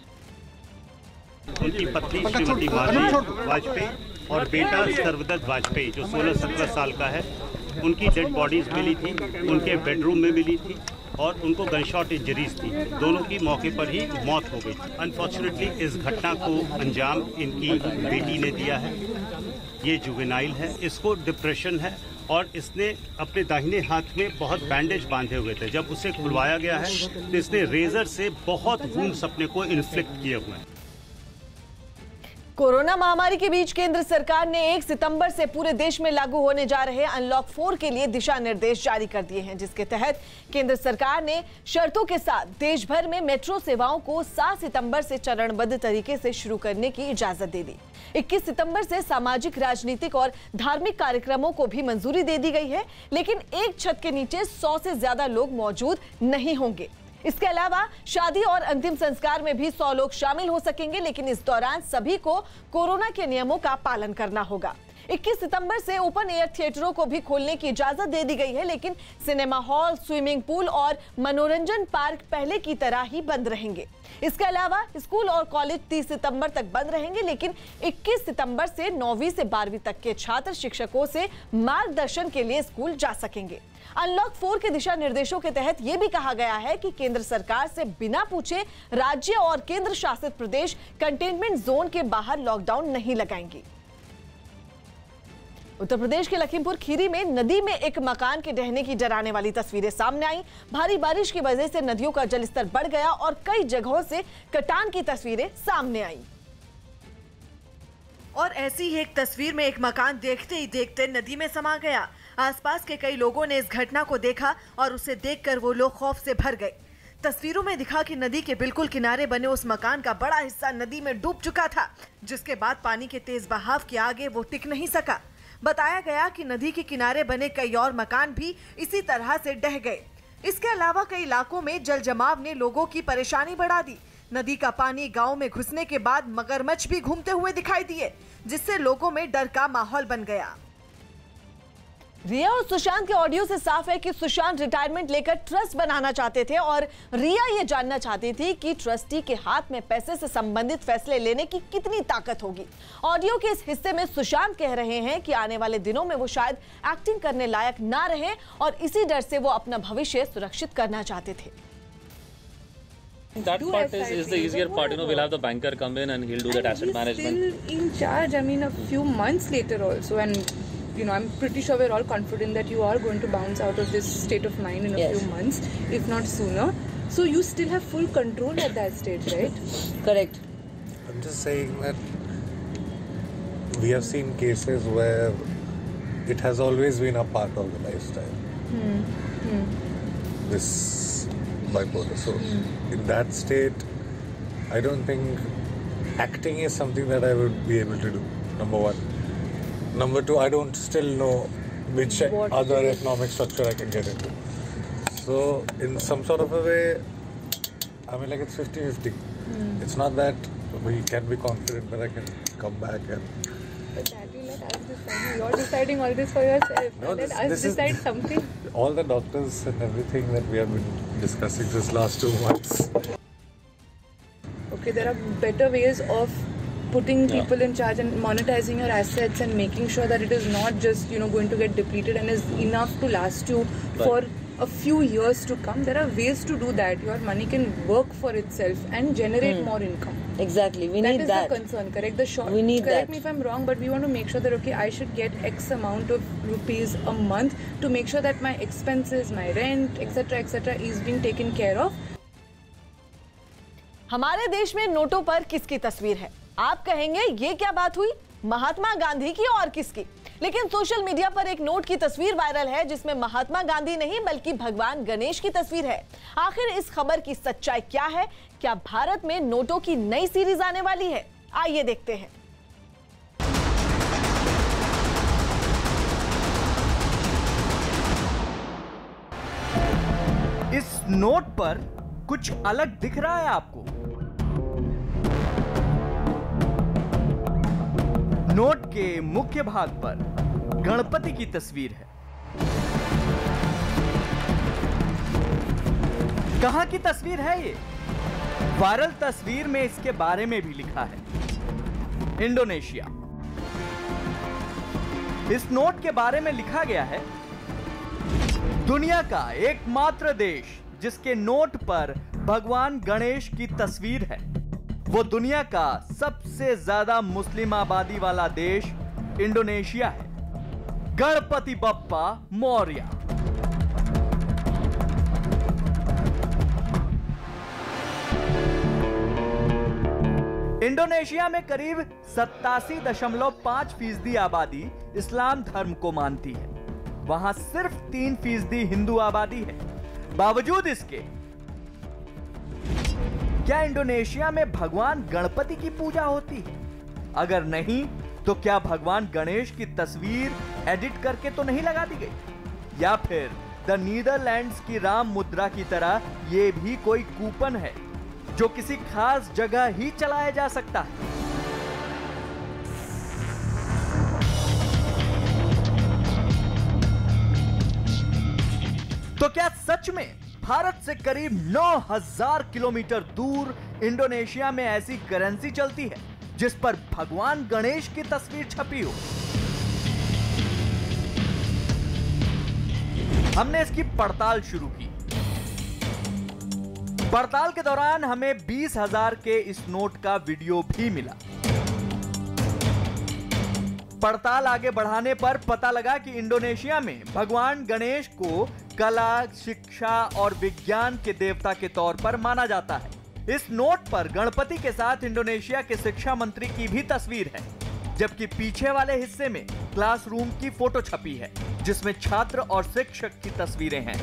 उनकी पत्नी श्रीमती माधवी वाजपेयी और बेटा सर्वदत्त वाजपेयी जो सोलह सत्रह साल का है, उनकी डेड बॉडीज मिली थी, उनके बेडरूम में मिली थी और उनको गनशॉट इंजरीज थी। दोनों की मौके पर ही मौत हो गई। अनफॉर्चुनेटली इस घटना को अंजाम इनकी बेटी ने दिया है। ये जुवेनाइल है, इसको डिप्रेशन है और इसने अपने दाहिने हाथ में बहुत बैंडेज बांधे हुए थे। जब उसे खुलवाया गया है तो इसने रेजर से बहुत वुंड्स अपने को इन्फ्लिक्ट किए हुए हैं। कोरोना महामारी के बीच केंद्र सरकार ने एक सितंबर से पूरे देश में लागू होने जा रहे अनलॉक फोर के लिए दिशा निर्देश जारी कर दिए हैं, जिसके तहत केंद्र सरकार ने शर्तों के साथ देश भर में मेट्रो सेवाओं को सात सितंबर से चरणबद्ध तरीके से शुरू करने की इजाजत दे दी। इक्कीस सितंबर से सामाजिक, राजनीतिक और धार्मिक कार्यक्रमों को भी मंजूरी दे दी गई है, लेकिन एक छत के नीचे सौ से ज्यादा लोग मौजूद नहीं होंगे। इसके अलावा शादी और अंतिम संस्कार में भी सौ लोग शामिल हो सकेंगे, लेकिन इस दौरान सभी को कोरोना के नियमों का पालन करना होगा। इक्कीस सितंबर से ओपन एयर थिएटरों को भी खोलने की इजाजत दे दी गई है, लेकिन सिनेमा हॉल, स्विमिंग पूल और मनोरंजन पार्क पहले की तरह ही बंद रहेंगे। इसके अलावा स्कूल और कॉलेज तीस सितंबर तक बंद रहेंगे, लेकिन इक्कीस सितंबर से नौवीं से बारहवीं तक के छात्र शिक्षकों से मार्गदर्शन के लिए स्कूल जा सकेंगे। अनलॉक फोर के दिशा निर्देशों के तहत यह भी कहा गया है कि केंद्र सरकार से बिना पूछे राज्य और केंद्र शासित प्रदेश कंटेनमेंट जोन के बाहर लॉकडाउन नहीं लगाएंगी। उत्तर प्रदेश के लखीमपुर खीरी में नदी में एक मकान के ढहने की डराने वाली तस्वीरें सामने आई। भारी बारिश की वजह से नदियों का जलस्तर बढ़ गया और कई जगहों से कटान की तस्वीरें सामने आई। और ऐसी ही एक तस्वीर में एक मकान देखते ही देखते नदी में समा गया। आसपास के कई लोगों ने इस घटना को देखा और उसे देखकर वो लोग खौफ से भर गए। तस्वीरों में दिखा कि नदी के बिल्कुल किनारे बने उस मकान का बड़ा हिस्सा नदी में डूब चुका था, जिसके बाद पानी के तेज बहाव के आगे वो टिक नहीं सका। बताया गया कि नदी के किनारे बने कई और मकान भी इसी तरह से ढह गए। इसके अलावा कई इलाकों में जल जमाव ने लोगों की परेशानी बढ़ा दी। नदी का पानी गांव में घुसने के बाद मगरमच्छ भी घूमते हुए दिखाई दिए, जिससे लोगों में डर का माहौल बन गया। रिया और सुशांत के ऑडियो से साफ है कि सुशांत रिटायरमेंट लेकर ट्रस्ट बनाना चाहते थे और रिया ये जानना चाहती थी कि ट्रस्टी के हाथ में पैसे से संबंधित फैसले लेने की कितनी ताकत होगी। ऑडियो के इस हिस्से में सुशांत कह रहे हैं कि आने वाले दिनों में वो शायद एक्टिंग करने लायक ना रहे और इसी डर से वो अपना भविष्य सुरक्षित करना चाहते थे। That part is, is the easier part, you know, we'll have the banker come in and he'll do that asset management. Still in charge, I mean, a few months later also, and you know, I'm pretty sure we're all confident that you are going to bounce out of this state of mind in a Yes. few months, if not sooner. So you still have full control at that stage, right? Correct. I'm just saying that we have seen cases where it has always been a part of the lifestyle. Hmm. Hmm. This bipolar. So in that state, I don't think acting is something that I would be able to do. Number one. Number two, I don't still know which What other is- economic structure I can get into. So in some sort of a way, I mean, like it's fifty fifty. It's not that we can be confident that I can come back and. But that you let us decide. You're deciding all this for yourself. No, let this- us this is- decide something. All the doctors and everything that we have been discussing this last two months. Okay, there are better ways of putting Yeah. people in charge and monetizing your assets and making sure that it is not just, you know, going to get depleted and is enough to last you for a few years to come. There are ways to do that. Your money can work for itself and generate more income. Exactly. We That need is that. the concern. Correct the short. We need correct that. me if I'm wrong, but we want to make sure that okay, I should get X amount of rupees a month to make sure that my expenses, my rent, et cetera, et cetera, is being taken care of. हमारे देश में नोटों पर किसकी तस्वीर है? आप कहेंगे ये क्या बात हुई, महात्मा गांधी की और किसकी? लेकिन सोशल मीडिया पर एक नोट की तस्वीर वायरल है जिसमें महात्मा गांधी नहीं बल्कि भगवान गणेश की तस्वीर है। आखिर इस खबर की सच्चाई क्या है? क्या भारत में नोटों की नई सीरीज आने वाली है? आइए देखते हैं। इस नोट पर कुछ अलग दिख रहा है आपको? नोट के मुख्य भाग पर गणपति की तस्वीर है। कहां की तस्वीर है ये? वायरल तस्वीर में इसके बारे में भी लिखा है, इंडोनेशिया। इस नोट के बारे में लिखा गया है, दुनिया का एकमात्र देश जिसके नोट पर भगवान गणेश की तस्वीर है, वो दुनिया का सबसे ज्यादा मुस्लिम आबादी वाला देश इंडोनेशिया है। गणपति बप्पा मौर्य। इंडोनेशिया में करीब सत्तासी दशमलव पांच फीसदी आबादी इस्लाम धर्म को मानती है। वहां सिर्फ तीन फीसदी हिंदू आबादी है। बावजूद इसके क्या इंडोनेशिया में भगवान गणपति की पूजा होती है? अगर नहीं तो क्या भगवान गणेश की तस्वीर एडिट करके तो नहीं लगा दी गई? या फिर द नीदरलैंड्स की राम मुद्रा की तरह यह भी कोई कूपन है जो किसी खास जगह ही चलाया जा सकता है? तो क्या सच में भारत से करीब नौ हज़ार किलोमीटर दूर इंडोनेशिया में ऐसी करेंसी चलती है जिस पर भगवान गणेश की तस्वीर छपी हो? हमने इसकी पड़ताल शुरू की। पड़ताल के दौरान हमें बीस हज़ार के इस नोट का वीडियो भी मिला। पड़ताल आगे बढ़ाने पर पता लगा कि इंडोनेशिया में भगवान गणेश को कला, शिक्षा और विज्ञान के देवता के तौर पर माना जाता है। इस नोट पर गणपति के साथ इंडोनेशिया के शिक्षा मंत्री की भी तस्वीर है, जबकि पीछे वाले हिस्से में क्लासरूम की फोटो छपी है जिसमें छात्र और शिक्षक की तस्वीरें हैं।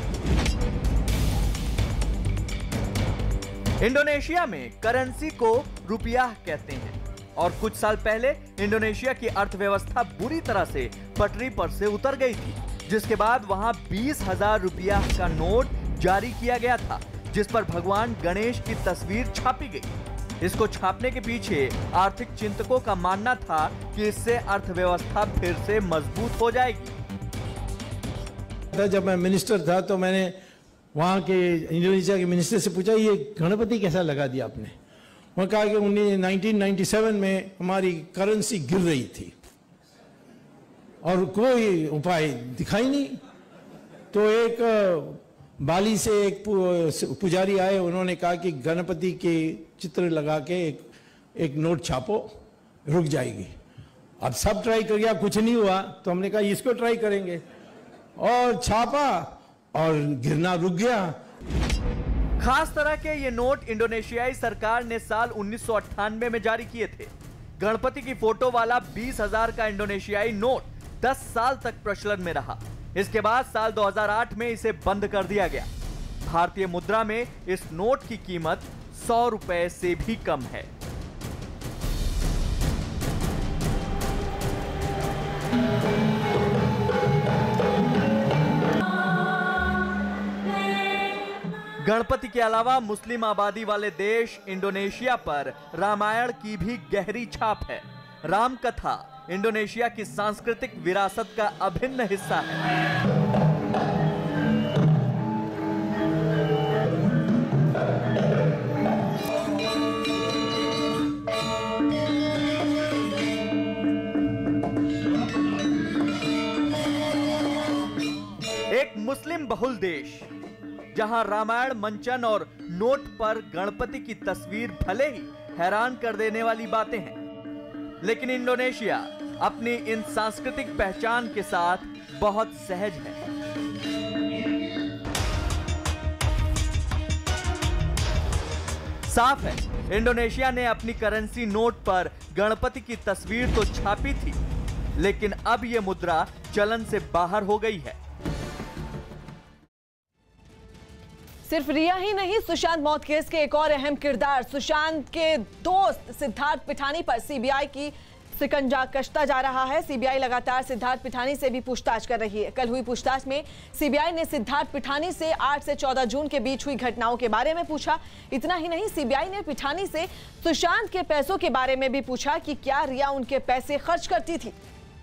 इंडोनेशिया में करेंसी को रुपया कहते हैं और कुछ साल पहले इंडोनेशिया की अर्थव्यवस्था बुरी तरह से पटरी पर से उतर गई थी, जिसके बाद वहां बीस हजार रुपया का नोट जारी किया गया था जिस पर भगवान गणेश की तस्वीर छापी गई। इसको छापने के पीछे आर्थिक चिंतकों का मानना था कि इससे अर्थव्यवस्था फिर से मजबूत हो जाएगी। जब मैं मिनिस्टर था तो मैंने वहाँ के इंडोनेशिया के मिनिस्टर से पूछा, ये गणपति कैसा लगा दिया आपने? उन्होंने कहा कि उन्नीस नाइनटीन नाइंटी सेवन में हमारी करेंसी गिर रही थी और कोई उपाय दिखाई नहीं। तो एक बाली से एक पुजारी आए, उन्होंने कहा कि गणपति के चित्र लगा के एक एक नोट छापो, रुक जाएगी। अब सब ट्राई कर गया, कुछ नहीं हुआ, तो हमने कहा इसको ट्राई करेंगे और छापा और गिरना रुक गया। खास तरह के ये नोट इंडोनेशियाई सरकार ने साल उन्नीस सौ अट्ठानवे में जारी किए थे। गणपति की फोटो वाला बीस हजार का इंडोनेशियाई नोट दस साल तक प्रचलन में रहा। इसके बाद साल दो हज़ार आठ में इसे बंद कर दिया गया। भारतीय मुद्रा में इस नोट की कीमत सौ रुपए से भी कम है। गणपति के अलावा मुस्लिम आबादी वाले देश इंडोनेशिया पर रामायण की भी गहरी छाप है। राम कथा इंडोनेशिया की सांस्कृतिक विरासत का अभिन्न हिस्सा है। एक मुस्लिम बहुल देश जहां रामायण मंचन और नोट पर गणपति की तस्वीर भले ही हैरान कर देने वाली बातें हैं, लेकिन इंडोनेशिया अपनी इन सांस्कृतिक पहचान के साथ बहुत सहज है। साफ है, इंडोनेशिया ने अपनी करेंसी नोट पर गणपति की तस्वीर तो छापी थी, लेकिन अब यह मुद्रा चलन से बाहर हो गई है। सिर्फ रिया ही नहीं, सुशांत मौत केस के एक और अहम किरदार सुशांत के दोस्त सिद्धार्थ पिठानी पर सीबीआई की शिकंजा कसता जा रहा है। सीबीआई लगातार सिद्धार्थ पिठानी से भी पूछताछ कर रही है। कल हुई पूछताछ में सीबीआई ने सिद्धार्थ पिठानी से आठ से चौदह जून के बीच हुई घटनाओं के बारे में पूछा। इतना ही नहीं, सीबीआई ने पिठानी से सुशांत के पैसों के बारे में भी पूछा कि क्या रिया उनके पैसे खर्च करती थी।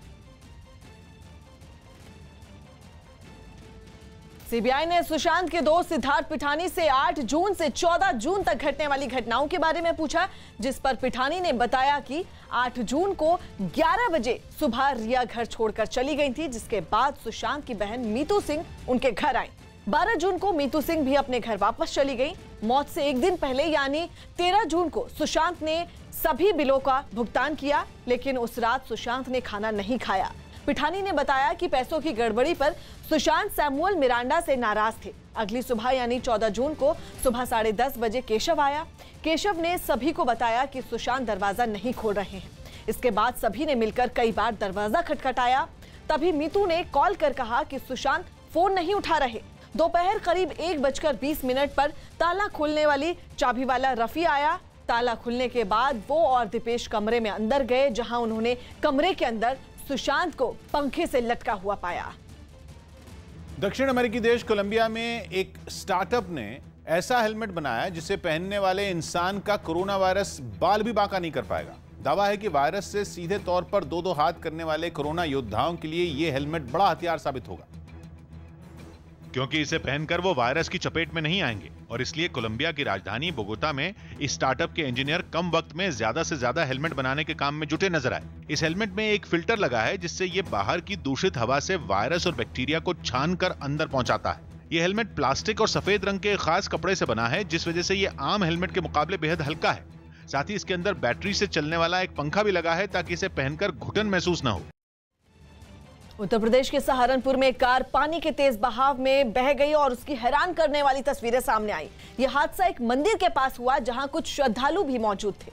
सीबीआई ने सुशांत के दोस्त सिद्धार्थ पिठानी से आठ जून से चौदह जून तक घटने वाली घटनाओं के बारे में पूछा, जिस पर पिठानी ने बताया कि आठ जून को ग्यारह बजे सुबह रिया घर छोड़कर चली गई थी, जिसके बाद सुशांत की बहन मीतू सिंह उनके घर आई। बारह जून को मीतू सिंह भी अपने घर वापस चली गई। मौत से एक दिन पहले यानी तेरह जून को सुशांत ने सभी बिलों का भुगतान किया, लेकिन उस रात सुशांत ने खाना नहीं खाया। पिठानी ने बताया कि पैसों की गड़बड़ी पर सुशांत सैमुअल मिरांडा से नाराज थे। अगली सुबह यानी चौदह जून को सुबह साढ़े दस बजे केशव आया। केशव ने सभी को बताया कि सुशांत दरवाजा नहीं खोल रहे हैं। इसके बाद सभी ने मिलकर कई बार दरवाजा खटखटाया। तभी मीतू ने कॉल कर कहा कि सुशांत फोन नहीं उठा रहे। दोपहर करीब एक बजकर बीस मिनट पर ताला खोलने वाली चाबी वाला रफी आया। ताला खुलने के बाद वो और दीपेश कमरे में अंदर गए, जहां उन्होंने कमरे के अंदर सुशांत को पंखे से लटका हुआ पाया। दक्षिण अमेरिकी देश कोलंबिया में एक स्टार्टअप ने ऐसा हेलमेट बनाया जिसे पहनने वाले इंसान का कोरोना वायरस बाल भी बांका नहीं कर पाएगा। दावा है कि वायरस से सीधे तौर पर दो दो हाथ करने वाले कोरोना योद्धाओं के लिए यह हेलमेट बड़ा हथियार साबित होगा, क्योंकि इसे पहनकर वो वायरस की चपेट में नहीं आएंगे और इसलिए कोलंबिया की राजधानी बोगोता में इस स्टार्टअप के इंजीनियर कम वक्त में ज्यादा से ज्यादा हेलमेट बनाने के काम में जुटे नजर आए। इस हेलमेट में एक फिल्टर लगा है जिससे ये बाहर की दूषित हवा से वायरस और बैक्टीरिया को छान कर अंदर पहुंचाता है। ये हेलमेट प्लास्टिक और सफेद रंग के खास कपड़े से बना है, जिस वजह से ये आम हेलमेट के मुकाबले बेहद हल्का है। साथ ही इसके अंदर बैटरी से चलने वाला एक पंखा भी लगा है ताकि इसे पहनकर घुटन महसूस न हो। उत्तर प्रदेश के सहारनपुर में एक कार पानी के तेज बहाव में बह गई और उसकी हैरान करने वाली तस्वीरें सामने आई। यह हादसा एक मंदिर के पास हुआ जहां कुछ श्रद्धालु भी मौजूद थे।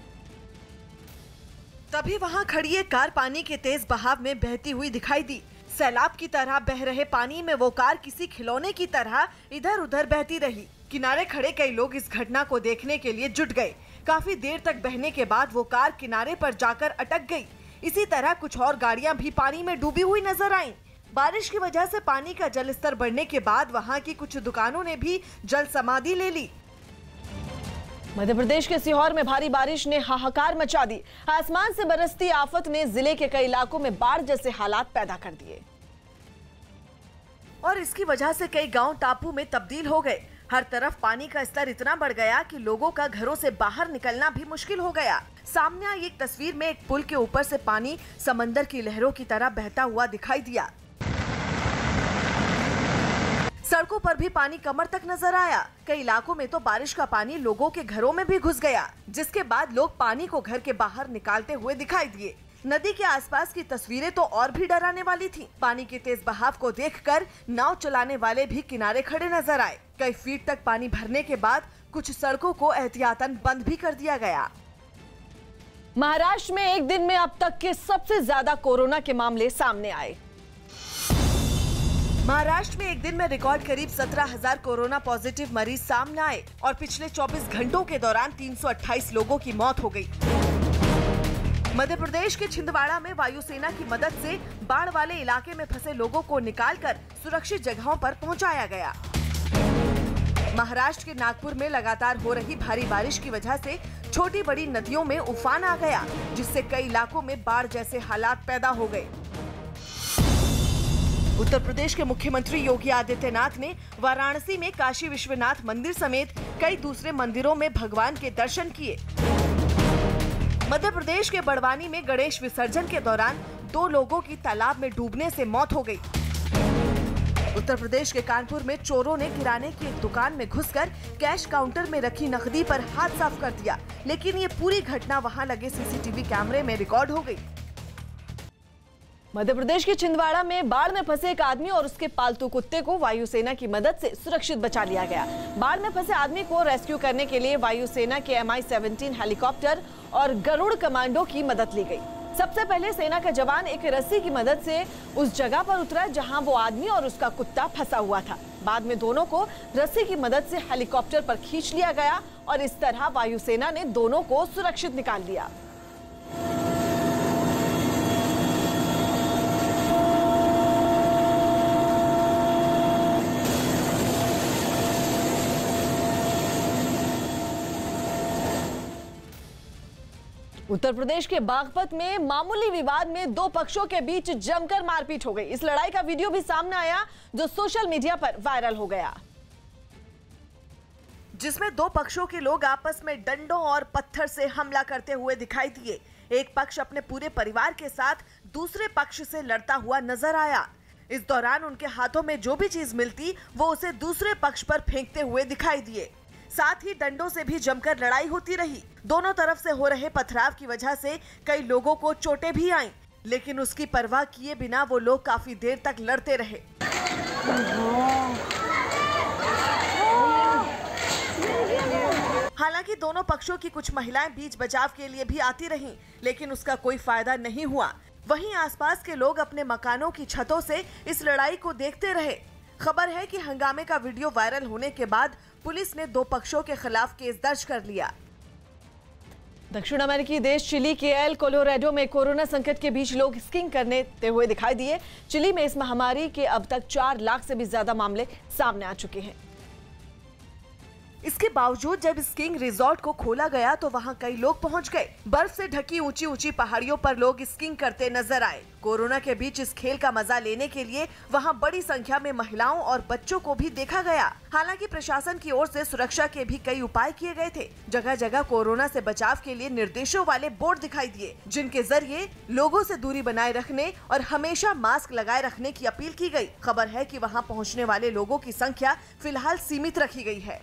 तभी वहां खड़ी एक कार पानी के तेज बहाव में बहती हुई दिखाई दी। सैलाब की तरह बह रहे पानी में वो कार किसी खिलौने की तरह इधर उधर बहती रही। किनारे खड़े कई लोग इस घटना को देखने के लिए जुट गए। काफी देर तक बहने के बाद वो कार किनारे पर जाकर अटक गई। इसी तरह कुछ और गाड़ियां भी पानी में डूबी हुई नजर आईं। बारिश की वजह से पानी का जल स्तर बढ़ने के बाद वहां की कुछ दुकानों ने भी जल समाधि ले ली। मध्य प्रदेश के सीहोर में भारी बारिश ने हाहाकार मचा दी। आसमान से बरसती आफत ने जिले के कई इलाकों में बाढ़ जैसे हालात पैदा कर दिए और इसकी वजह से कई गांव टापू में तब्दील हो गए। हर तरफ पानी का स्तर इतना बढ़ गया कि लोगों का घरों से बाहर निकलना भी मुश्किल हो गया। सामने आई एक तस्वीर में एक पुल के ऊपर से पानी समंदर की लहरों की तरह बहता हुआ दिखाई दिया। सड़कों पर भी पानी कमर तक नजर आया। कई इलाकों में तो बारिश का पानी लोगों के घरों में भी घुस गया, जिसके बाद लोग पानी को घर के बाहर निकालते हुए दिखाई दिए। नदी के आसपास की तस्वीरें तो और भी डराने वाली थीं। पानी के तेज बहाव को देखकर नाव चलाने वाले भी किनारे खड़े नजर आए। कई फीट तक पानी भरने के बाद कुछ सड़कों को एहतियातन बंद भी कर दिया गया। महाराष्ट्र में एक दिन में अब तक के सबसे ज्यादा कोरोना के मामले सामने आए। महाराष्ट्र में एक दिन में रिकॉर्ड करीब सत्रह हजार कोरोना पॉजिटिव मरीज सामने आए और पिछले चौबीस घंटों के दौरान तीन सौ अट्ठाईस लोगों की मौत हो गई। मध्य प्रदेश के छिंदवाड़ा में वायुसेना की मदद से बाढ़ वाले इलाके में फंसे लोगों को निकालकर सुरक्षित जगहों पर पहुंचाया गया। महाराष्ट्र के नागपुर में लगातार हो रही भारी बारिश की वजह से छोटी बड़ी नदियों में उफान आ गया, जिससे कई इलाकों में बाढ़ जैसे हालात पैदा हो गए। उत्तर प्रदेश के मुख्यमंत्री योगी आदित्यनाथ ने वाराणसी में काशी विश्वनाथ मंदिर समेत कई दूसरे मंदिरों में भगवान के दर्शन किए। मध्य प्रदेश के बड़वानी में गणेश विसर्जन के दौरान दो लोगों की तालाब में डूबने से मौत हो गई। उत्तर प्रदेश के कानपुर में चोरों ने किराने की एक दुकान में घुसकर कैश काउंटर में रखी नकदी पर हाथ साफ कर दिया, लेकिन ये पूरी घटना वहां लगे सीसीटीवी कैमरे में रिकॉर्ड हो गई। मध्य प्रदेश के छिंदवाड़ा में बाढ़ में फंसे एक आदमी और उसके पालतू कुत्ते को वायुसेना की मदद से सुरक्षित बचा लिया गया। बाढ़ में फंसे आदमी को रेस्क्यू करने के लिए वायुसेना के एम आई सेवनटीन हेलीकॉप्टर और गरुड़ कमांडो की मदद ली गई। सबसे पहले सेना का जवान एक रस्सी की मदद से उस जगह पर उतरा जहां वो आदमी और उसका कुत्ता फंसा हुआ था। बाद में दोनों को रस्सी की मदद से हेलीकॉप्टर पर खींच लिया गया और इस तरह वायुसेना ने दोनों को सुरक्षित निकाल लिया। उत्तर प्रदेश के बागपत में मामूली विवाद में दो पक्षों के बीच जमकर मारपीट हो गई। इस लड़ाई का वीडियो भी सामने आया जो सोशल मीडिया पर वायरल हो गया, जिसमें दो पक्षों के लोग आपस में डंडों और पत्थर से हमला करते हुए दिखाई दिए। एक पक्ष अपने पूरे परिवार के साथ दूसरे पक्ष से लड़ता हुआ नजर आया। इस दौरान उनके हाथों में जो भी चीज मिलती वो उसे दूसरे पक्ष पर फेंकते हुए दिखाई दिए। साथ ही डंडों से भी जमकर लड़ाई होती रही। दोनों तरफ से हो रहे पथराव की वजह से कई लोगों को चोटें भी आईं। लेकिन उसकी परवाह किए बिना वो लोग काफी देर तक लड़ते रहे। हालांकि दोनों पक्षों की कुछ महिलाएं बीच बचाव के लिए भी आती रहीं, लेकिन उसका कोई फायदा नहीं हुआ। वहीं आसपास के लोग अपने मकानों की छतों से इस लड़ाई को देखते रहे। खबर है कि हंगामे का वीडियो वायरल होने के बाद पुलिस ने दो पक्षों के खिलाफ केस दर्ज कर लिया। दक्षिण अमेरिकी देश चिली के एल कोलोराडो में कोरोना संकट के बीच लोग स्कीइंग करने हुए दिखाई दिए। चिली में इस महामारी के अब तक चार लाख से भी ज्यादा मामले सामने आ चुके हैं। इसके बावजूद जब स्कीइंग रिजॉर्ट को खोला गया तो वहां कई लोग पहुंच गए। बर्फ से ढकी ऊंची ऊंची पहाड़ियों पर लोग स्कीइंग करते नजर आए। कोरोना के बीच इस खेल का मजा लेने के लिए वहां बड़ी संख्या में महिलाओं और बच्चों को भी देखा गया। हालांकि प्रशासन की ओर से सुरक्षा के भी कई उपाय किए गए थे। जगह जगह कोरोना से बचाव के लिए निर्देशों वाले बोर्ड दिखाई दिए, जिनके जरिए लोगों से दूरी बनाए रखने और हमेशा मास्क लगाए रखने की अपील की गई। खबर है कि वहां पहुंचने वाले लोगों की संख्या फिलहाल सीमित रखी गई है।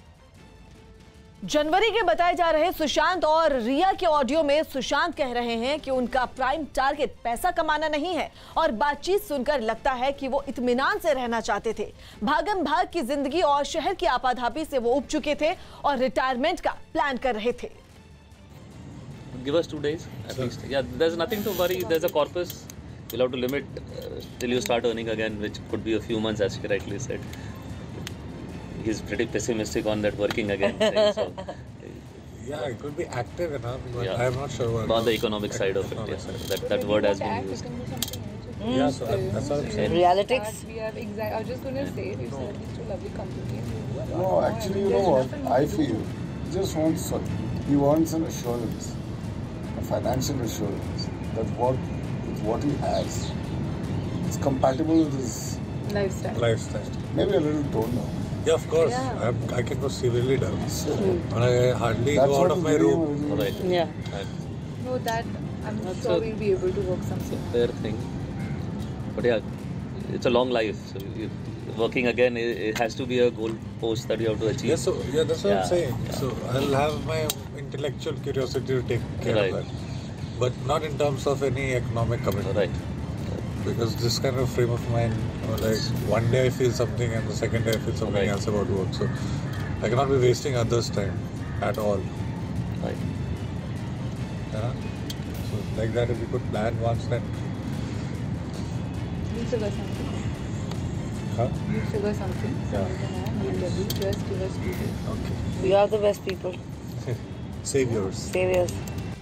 जनवरी के बताए जा रहे सुशांत और रिया के ऑडियो में सुशांत कह रहे हैं कि उनका प्राइम टारगेट पैसा कमाना नहीं है और बातचीत सुनकर लगता है कि वो इत्मीनान से रहना चाहते थे। भागम भाग की जिंदगी और शहर की आपाधापी से वो उब चुके थे और रिटायरमेंट का प्लान कर रहे थे। Give us two days at least. Yeah, there's nothing to worry. There's a corpus. You'll have to limit uh, till you start earning again, which could be a few months, as she rightly said. He's pretty pessimistic on that working again thing, so. Yeah, it could be active enough, but Yeah. I'm not sure about On the economic side of it, yes. That, that word has been used. Yeah, so that- that's what I'm saying. Realistics. We have exact. I was just going to say, you said these two lovely companies. No, actually, you know what? I feel he just wants he wants an assurance, a financial assurance that what with what he has is compatible with his Lifestyle. Lifestyle. maybe a little toner. Yeah, of course. Yeah. I'm, I can go severely down. But I hardly That's go out what of is my very room. amazing. Right. Yeah. Right. No, that I'm That's sure a- we'll be able to work something. Fair thing. But yeah, it's a long life. So you, working again, it, it has to be a goal post that you have to achieve. Yeah, so yeah, that's what Yeah, I'm saying. yeah. So I'll have my intellectual curiosity to take care Right. of that, but not in terms of any economic commitment. Right. Because this kind of frame of mind, you know, like one day I feel something and the second day I feel something Right. else about work. So I cannot be wasting others' time at all. Right. Yeah. So like that, if we could plan once, then We'll figure something. huh? We'll figure something. Yeah. We'll get you. Just give us two days. Okay. You are the best people. Saviors. Saviors.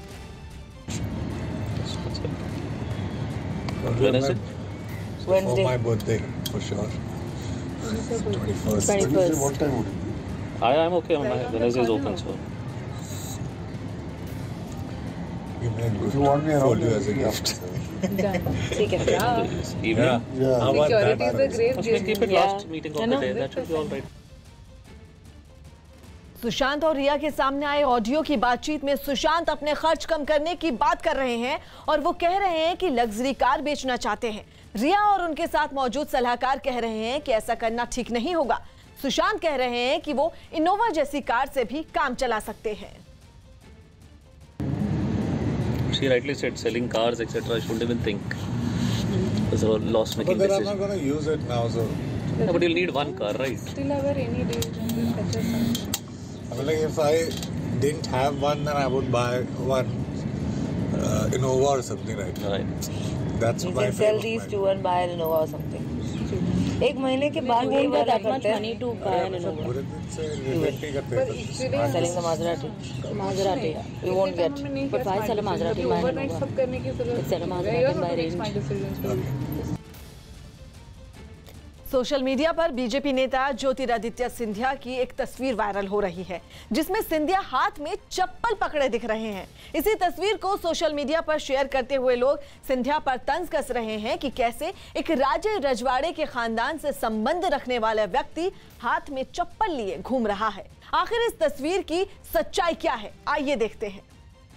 When is my, it? For Wednesday. my birthday, for sure. twenty-first. twenty-first. What time would it be? I am okay. My Wednesday is open, so. Give me a good If you want me around, folio as a yeah. gift. Done. ठीक है. Yeah. Evening. Yeah. Yeah. How about Security that? is a great We can gift. keep it Yeah. last meeting of है the ना? day. That should be all right. Sushant और रिया के सामने आए ऑडियो की बातचीत में सुशांत अपने खर्च कम करने की बात कर रहे हैं और वो कह रहे हैं कि लग्जरी कार बेचना चाहते हैं। रिया और उनके साथ मौजूद सलाहकार कह रहे हैं कि ऐसा करना ठीक नहीं होगा। सुशांत कह रहे हैं कि वो इनोवा जैसी कार से भी काम चला सकते हैं। She rightly said selling cars, et cetera. I shouldn't even think. It's a loss-making But then I'm not decision. going to use it now, so Yeah, but you'll need one car, right? Still have a rainy day. Just fetch us something. I mean, like if I didn't have one, then I would buy one uh, Innova or something, right? Right. That's You my can sell frame of these mind. two and buy an Innova or something. एक महीने के बाद वही वाला करते हैं. money to buy an Innova. पूरे दिन से regret नहीं करते But हैं। actually, Selling the Maserati. Maserati. You won't get. But why sell a Maserati? Buy an overnight Innova. सब करने की जरूरत It's a नहीं है. Maserati You're not by to make range. my decisions for you. Social media पर बीजेपी नेता ज्योतिरादित्य सिंधिया की एक तस्वीर वायरल हो रही है जिसमें सिंधिया हाथ में चप्पल पकड़े दिख रहे हैं। इसी तस्वीर को सोशल मीडिया पर शेयर करते हुए लोग सिंधिया पर तंज कस रहे हैं कि कैसे एक राजे रजवाड़े के खानदान से संबंध रखने वाला व्यक्ति हाथ में चप्पल लिए घूम रहा है। आखिर इस तस्वीर की सच्चाई क्या है, आइए देखते हैं।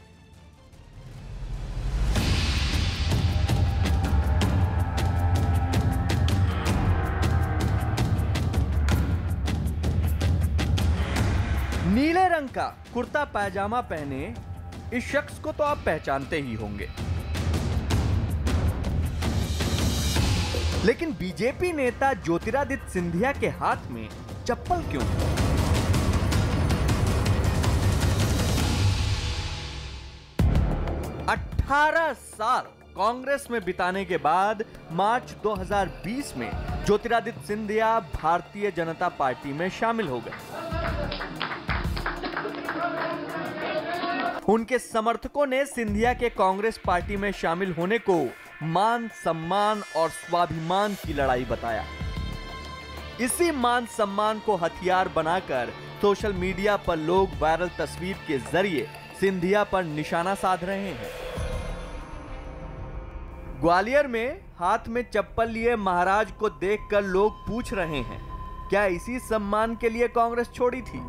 नीले रंग का कुर्ता पैजामा पहने इस शख्स को तो आप पहचानते ही होंगे। लेकिन बीजेपी नेता ज्योतिरादित्य सिंधिया के हाथ में चप्पल क्यों है? अठारह साल कांग्रेस में बिताने के बाद मार्च दो हज़ार बीस में ज्योतिरादित्य सिंधिया भारतीय जनता पार्टी में शामिल हो गए। उनके समर्थकों ने सिंधिया के कांग्रेस पार्टी में शामिल होने को मान सम्मान और स्वाभिमान की लड़ाई बताया। इसी मान सम्मान को हथियार बनाकर सोशल मीडिया पर लोग वायरल तस्वीर के जरिए सिंधिया पर निशाना साध रहे हैं। ग्वालियर में हाथ में चप्पल लिए महाराज को देखकर लोग पूछ रहे हैं, क्या इसी सम्मान के लिए कांग्रेस छोड़ी थी?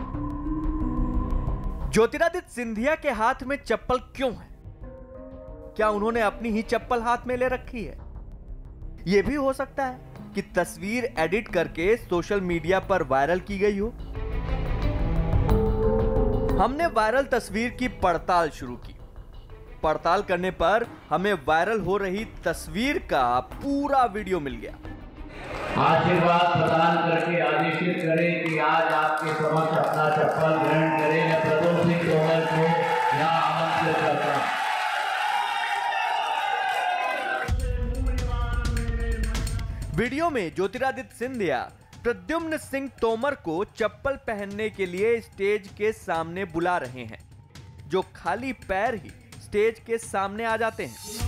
ज्योतिरादित्य सिंधिया के हाथ में चप्पल क्यों है? क्या उन्होंने अपनी ही चप्पल हाथ में ले रखी है? यह भी हो सकता है कि तस्वीर एडिट करके सोशल मीडिया पर वायरल की गई हो। हमने वायरल तस्वीर की पड़ताल शुरू की। पड़ताल करने पर हमें वायरल हो रही तस्वीर का पूरा वीडियो मिल गया। आशीर्वाद प्रदान करके आदेशित करें कि आज आपके समक्ष अपना चप्पल ग्रहण करें। मैं प्रद्युम्न सिंह तोमर को यहाँ आमंत्रित करता हूँ। वीडियो में ज्योतिरादित्य सिंधिया प्रद्युम्न सिंह तोमर को चप्पल पहनने के लिए स्टेज के सामने बुला रहे हैं, जो खाली पैर ही स्टेज के सामने आ जाते हैं,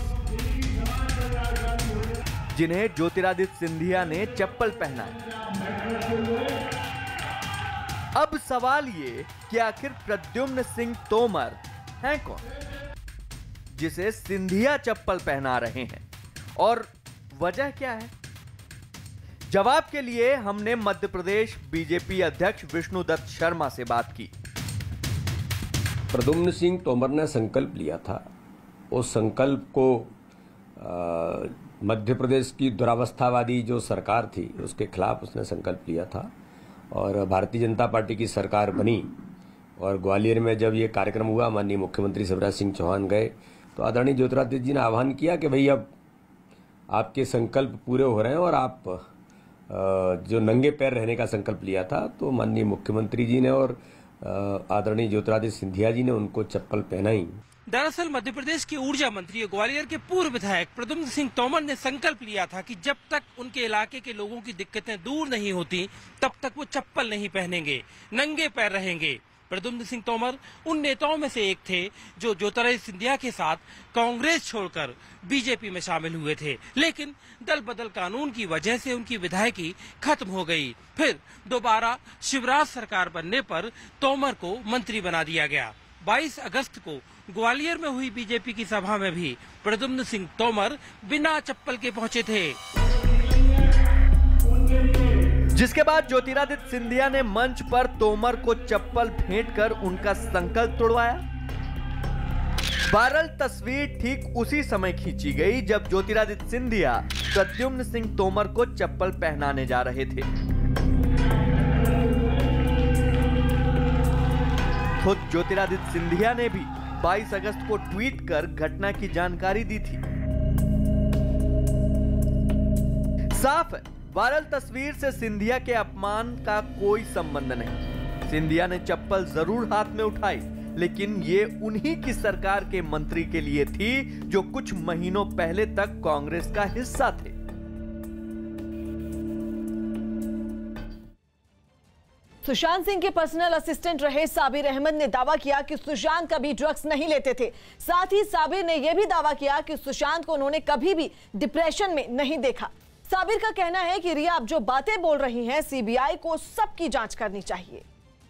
जिन्हें ज्योतिरादित्य सिंधिया ने चप्पल पहना है। अब सवाल ये कि आखिर प्रद्युम्न सिंह तोमर हैं कौन, जिसे सिंधिया चप्पल पहना रहे हैं, और वजह क्या है? जवाब के लिए हमने मध्य प्रदेश बीजेपी अध्यक्ष विष्णुदत्त शर्मा से बात की। प्रद्युम्न सिंह तोमर ने संकल्प लिया था। उस संकल्प को आ, मध्य प्रदेश की दुरावस्थावादी जो सरकार थी उसके खिलाफ उसने संकल्प लिया था, और भारतीय जनता पार्टी की सरकार बनी और ग्वालियर में जब ये कार्यक्रम हुआ, माननीय मुख्यमंत्री शिवराज सिंह चौहान गए तो आदरणीय ज्योतिरादित्य जी ने आह्वान किया कि भाई अब आपके संकल्प पूरे हो रहे हैं और आप जो नंगे पैर रहने का संकल्प लिया था, तो माननीय मुख्यमंत्री जी ने और आदरणीय ज्योतिरादित्य सिंधिया जी ने उनको चप्पल पहनाई। दरअसल मध्य प्रदेश के ऊर्जा मंत्री ग्वालियर के पूर्व विधायक प्रद्युम्न सिंह तोमर ने संकल्प लिया था कि जब तक उनके इलाके के लोगों की दिक्कतें दूर नहीं होती तब तक वो चप्पल नहीं पहनेंगे, नंगे पैर रहेंगे। प्रद्युम्न सिंह तोमर उन नेताओं में से एक थे जो ज्योतिरादित्य सिंधिया के साथ कांग्रेस छोड़कर बीजेपी में शामिल हुए थे, लेकिन दल बदल कानून की वजह से उनकी विधायकी खत्म हो गई। फिर दोबारा शिवराज सरकार बनने पर तोमर को मंत्री बना दिया गया। बाईस अगस्त को ग्वालियर में हुई बीजेपी की सभा में भी प्रद्युम्न सिंह तोमर बिना चप्पल के पहुंचे थे, जिसके बाद ज्योतिरादित्य सिंधिया ने मंच पर तोमर को चप्पल भेंट कर उनका संकल्प तोड़वाया। वायरल तस्वीर ठीक उसी समय खींची गई जब ज्योतिरादित्य सिंधिया प्रद्युम्न सिंह तोमर को चप्पल पहनाने जा रहे थे। खुद ज्योतिरादित्य सिंधिया ने भी बाईस अगस्त को ट्वीट कर घटना की जानकारी दी थी। साफ है, वायरल तस्वीर से सिंधिया के अपमान का कोई संबंध नहीं। सिंधिया ने चप्पल जरूर हाथ में उठाई, लेकिन ये उन्हीं की सरकार के मंत्री के लिए थी जो कुछ महीनों पहले तक कांग्रेस का हिस्सा थे। सुशांत सिंह के पर्सनल असिस्टेंट रहे साबिर अहमद ने दावा किया कि सुशांत कभी ड्रग्स नहीं लेते थे। साथ ही साबिर ने यह भी दावा किया कि सुशांत को उन्होंने कभी भी डिप्रेशन में नहीं देखा। साबिर का कहना है कि रिया आप जो बातें बोल रही हैं, सीबीआई को सबकी जांच करनी चाहिए।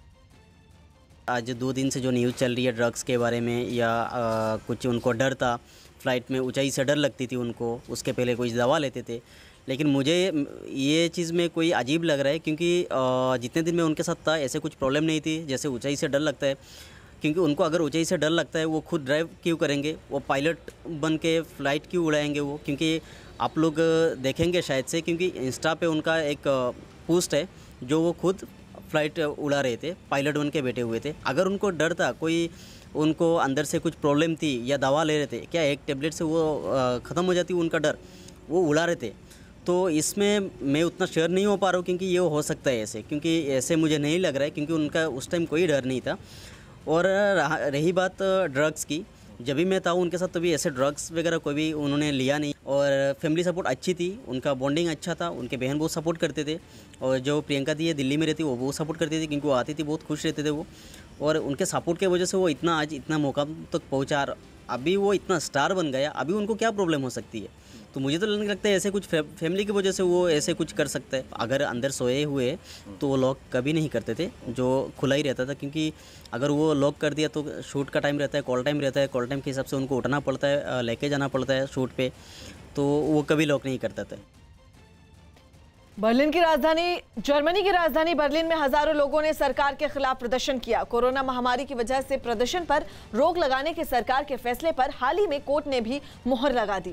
आज दो दिन से जो न्यूज़ चल रही है ड्रग्स के बारे में, या आ, कुछ उनको डर था, फ्लाइट में ऊंचाई से डर लगती थी उनको, उसके पहले कोई दवा लेते थे, लेकिन मुझे ये चीज़ में कोई अजीब लग रहा है क्योंकि जितने दिन में उनके साथ था ऐसे कुछ प्रॉब्लम नहीं थी। जैसे ऊंचाई से डर लगता है, क्योंकि उनको अगर ऊंचाई से डर लगता है वो खुद ड्राइव क्यों करेंगे, वो पायलट बन के फ़्लाइट क्यों उड़ाएंगे वो? क्योंकि आप लोग देखेंगे शायद से, क्योंकि इंस्टा पे उनका एक पोस्ट है जो वो खुद फ़्लाइट उड़ा रहे थे, पायलट बन के बैठे हुए थे। अगर उनको डर था, कोई उनको अंदर से कुछ प्रॉब्लम थी या दवा ले रहे थे, क्या एक टेबलेट से वो ख़त्म हो जाती उनका डर? वो उड़ा रहे थे। तो इसमें मैं उतना श्योर नहीं हो पा रहा हूँ, क्योंकि ये हो सकता है ऐसे, क्योंकि ऐसे मुझे नहीं लग रहा है, क्योंकि उनका उस टाइम कोई डर नहीं था। और रही बात ड्रग्स की, जब भी मैं था उनके साथ तभी ऐसे ड्रग्स वगैरह कोई भी उन्होंने लिया नहीं, और फैमिली सपोर्ट अच्छी थी, उनका बॉन्डिंग अच्छा था, उनके बहन बहुत सपोर्ट करते थे, और जो प्रियंका दी है दिल्ली में रहती वो बहुत सपोर्ट करती थी, क्योंकि वो आती थी, बहुत खुश रहते थे वो, और उनके सपोर्ट की वजह से वो इतना आज इतना मौका तक पहुँचा, अभी वो इतना स्टार बन गया, अभी उनको क्या प्रॉब्लम हो सकती है। तो मुझे तो लगता है ऐसे कुछ फै, फैमिली की वजह से वो ऐसे कुछ कर सकता है। अगर अंदर सोए हुए तो वो लॉक कभी नहीं करते थे, जो खुला ही रहता था, क्योंकि अगर वो लॉक कर दिया तो शूट का टाइम रहता है, कॉल टाइम रहता है, कॉल टाइम के हिसाब से उनको उठना पड़ता है, लेके जाना पड़ता है शूट पे, तो वो कभी लॉक नहीं करता था। बर्लिन की राजधानी जर्मनी की राजधानी बर्लिन में हजारों लोगों ने सरकार के खिलाफ प्रदर्शन किया। कोरोना महामारी की वजह से प्रदर्शन पर रोक लगाने के सरकार के फैसले पर हाल ही में कोर्ट ने भी मुहर लगा दी,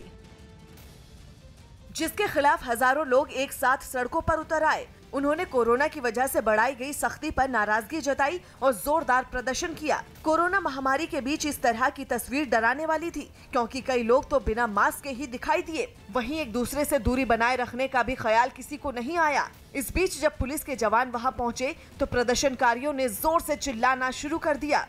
जिसके खिलाफ हजारों लोग एक साथ सड़कों पर उतर आए। उन्होंने कोरोना की वजह से बढ़ाई गई सख्ती पर नाराजगी जताई और जोरदार प्रदर्शन किया। कोरोना महामारी के बीच इस तरह की तस्वीर डराने वाली थी, क्योंकि कई लोग तो बिना मास्क के ही दिखाई दिए। वहीं एक दूसरे से दूरी बनाए रखने का भी ख्याल किसी को नहीं आया। इस बीच जब पुलिस के जवान वहां पहुंचे तो प्रदर्शनकारियों ने जोर से चिल्लाना शुरू कर दिया।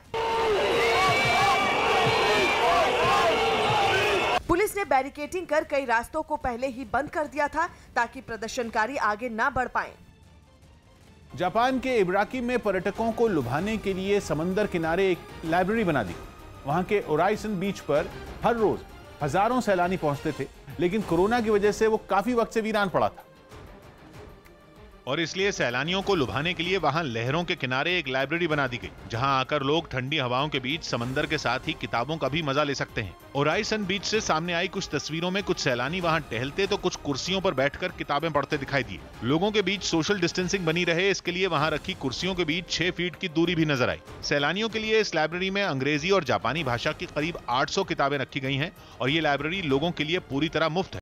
पुलिस ने बैरिकेडिंग कर कई रास्तों को पहले ही बंद कर दिया था, ताकि प्रदर्शनकारी आगे न बढ़ पाएं। जापान के इब्राकी में पर्यटकों को लुभाने के लिए समंदर किनारे एक लाइब्रेरी बना दी। वहां के ओराइसन बीच पर हर रोज हजारों सैलानी पहुंचते थे, लेकिन कोरोना की वजह से वो काफी वक्त से वीरान पड़ा था, और इसलिए सैलानियों को लुभाने के लिए वहां लहरों के किनारे एक लाइब्रेरी बना दी गई, जहां आकर लोग ठंडी हवाओं के बीच समंदर के साथ ही किताबों का भी मजा ले सकते हैं। ओराइसन बीच से सामने आई कुछ तस्वीरों में कुछ सैलानी वहां टहलते तो कुछ कुर्सियों पर बैठकर किताबें पढ़ते दिखाई दिए। लोगों के बीच सोशल डिस्टेंसिंग बनी रहे, इसके लिए वहां रखी कुर्सियों के बीच छह फीट की दूरी भी नजर आई। सैलानियों के लिए इस लाइब्रेरी में अंग्रेजी और जापानी भाषा की करीब आठ सौ किताबें रखी गई हैं, और ये लाइब्रेरी लोगों के लिए पूरी तरह मुफ्त है।